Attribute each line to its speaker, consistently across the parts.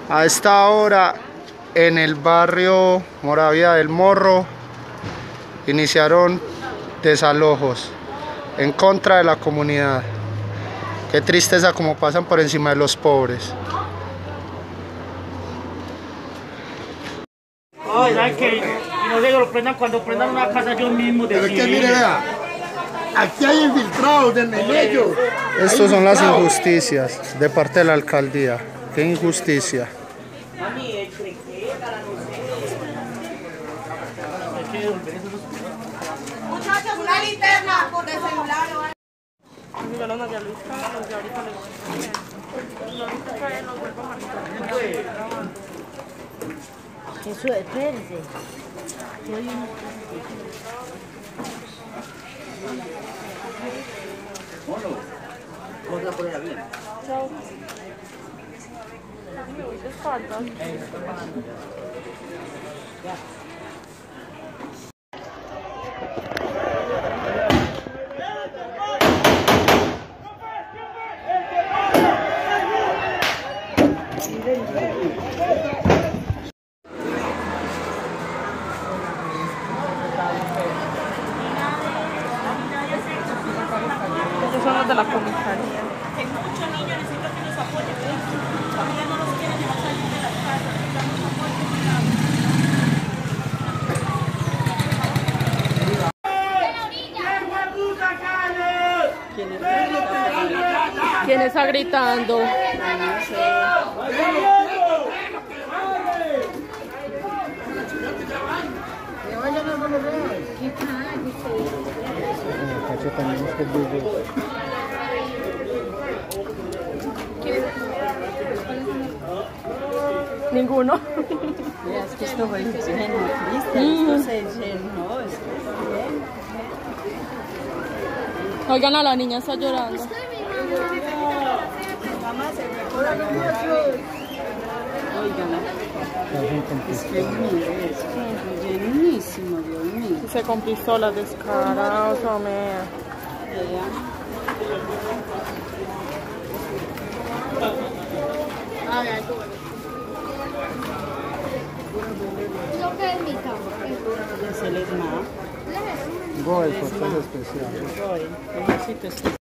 Speaker 1: A esta hora, en el barrio Moravia del Morro, iniciaron desalojos en contra de la comunidad. Qué tristeza como pasan por encima de los pobres.
Speaker 2: Ay, ¿sabes qué? Y no sé que lo prendan cuando prendan una casa yo mismo.
Speaker 3: Pero es que mire, vea, aquí hay infiltrados en ellos.
Speaker 1: Estas son las injusticias de parte de la alcaldía. Qué injusticia.
Speaker 4: Muchachos, una linterna de celular.
Speaker 5: Eso, espérese.
Speaker 6: Chao. Me voy de espaldas. Esos son los de la comisaría.
Speaker 4: Tengo muchos niños, necesito que nos apoyen. La familia no nos quiere dejar salir de las casas. Necesitamos apoyo.
Speaker 6: ¿Quién está gritando? Ninguno.
Speaker 5: Es que esto fue lleno, Cristian, esto se llenó, es que
Speaker 6: Oigan, a la niña está llorando.
Speaker 5: es que mire, es que llenísimo, Dios mío.
Speaker 6: Se con pistolas descarados, hombre.
Speaker 4: Lo que es mi cama.
Speaker 5: Es el ESMAD.
Speaker 1: Goel, fuerzas especiales.
Speaker 5: Ejército especial.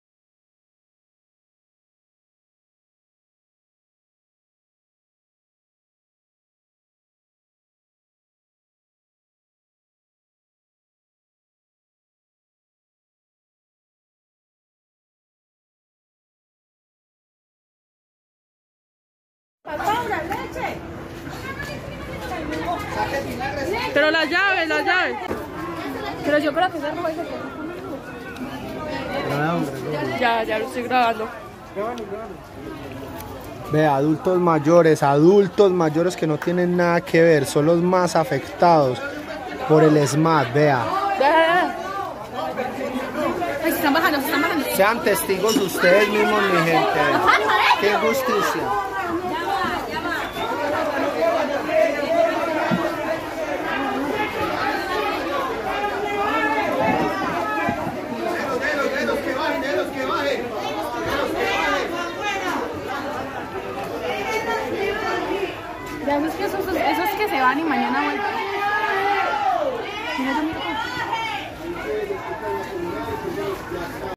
Speaker 6: Pero las llaves, las llaves. Pero yo creo que esa ropa ya lo estoy grabando.
Speaker 1: Ve, adultos mayores que no tienen nada que ver, son los más afectados por el ESMAD, vea.
Speaker 4: Ay, se están bajando, se están bajando.
Speaker 1: Sean testigos ustedes mismos, mi gente. Qué injusticia.
Speaker 4: Ya ves que esos que se van y mañana vuelven.